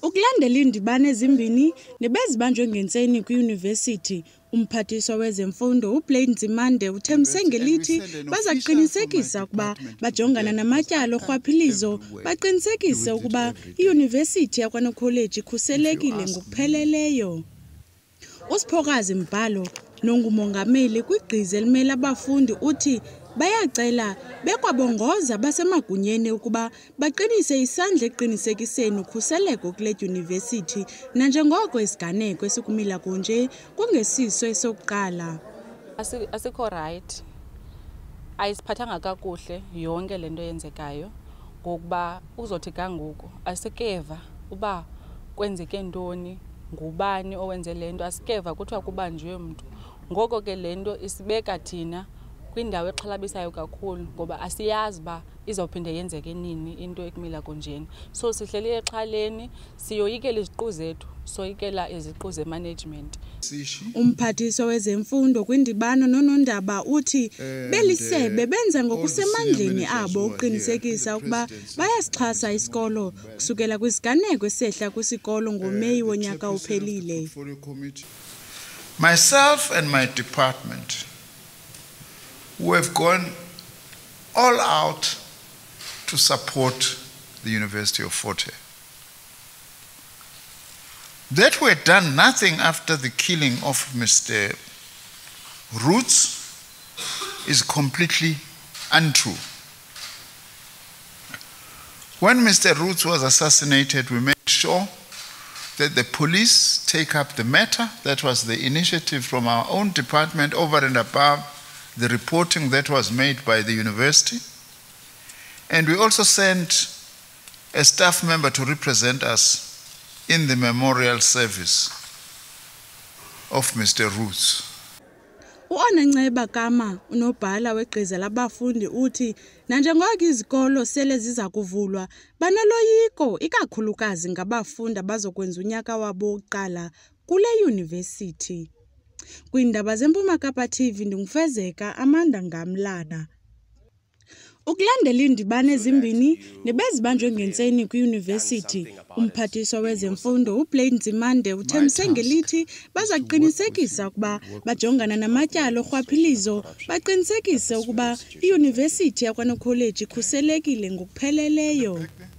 Ukulandela iindibano ezimbini nebezibanjwe ngentseni kuyunivesithi, Umphathiswa wezemfundo uNzimande uthembise ngelithi bazakuqinisekisa ukuba bajongana namatyala orhwaphilizo, baqinisekise ukuba iyunivesithi yakwanokholeji ikhuselekile ngokupheleleyo. Usiphokazi Mbhalo nongumongameli kwigqiza elimele abafundi uthi bayacela bekwabongoza basemagunyeni ukuba baqinise isandla eqinisekiseni ukhuseleko kule dyunivesithi nanjengoko isiganeko esikumila kunje kungesiso esokuqala. Asikho right, ayisiphathanga kakuhle yonke lento yenzekayo ngokuba uzothi kangoku asikeva uba kwenzeke ntoni, ngubani owenze lento, asikeva kuthiwa kubanjwe mntu. Ngoko ke lento isibeka thina kwindawo exhalabisayo kakhulu ngoba asiyazi uba izawuphinde yenzeke nini into ekumila kunjeni. So sihleli exhaleni, siyoyikela iziqu zethu, soyikela iziqu ze-management. Umphathiswa wezemfundo kwindibano nonondaba uthi belisebe benza ngokusemandleni abo uqinisekisa ukuba bayasixhasa isikolo kusukela kwisiganeko esehla kwisikolo ngoMeyi wonyaka uphelile. Myself and my department, we have gone all out to support the University of Fort Hare. That we had done nothing after the killing of Mr. Roots is completely untrue. When Mr. Roots was assassinated, we made sure that the police take up the matter. That was the initiative from our own department over and above the reporting that was made by the university. And we also sent a staff member to represent us in the memorial service of Mr. Roots. uNceba Kama unobhala wegqiza labafundi uthi nanjengoko izikolo sele ziza kuvulwa banoloyiko ikakhulukazi ngabafundi abazokwenza unyaka wabo wokuqala kule yunivesithi. Kwindaba zeMpuma Kapa TV ndingufezeka Amanda Ngamlana. Ukulandela iindibano ezimbini nebezibanjwe ngentseni kuyunivesithi, Umphathiswa wezemfundo uNzimande uthembise ngelithi bazakuqinisekisa ukuba bajongana namatyala orhwaphilizo, baqinisekise ukuba iyunivesithi yakwanokholeji ikhuselekile ngokupheleleyo.